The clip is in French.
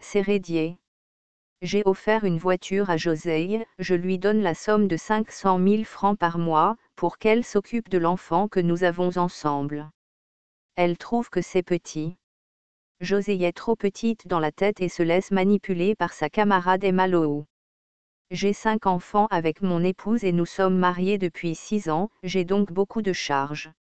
Sérédier. J'ai offert une voiture à José, je lui donne la somme de 500 000 francs par mois, pour qu'elle s'occupe de l'enfant que nous avons ensemble. Elle trouve que c'est petit. José est trop petite dans la tête et se laisse manipuler par sa camarade Emma Lowe. J'ai 5 enfants avec mon épouse et nous sommes mariés depuis 6 ans, j'ai donc beaucoup de charges.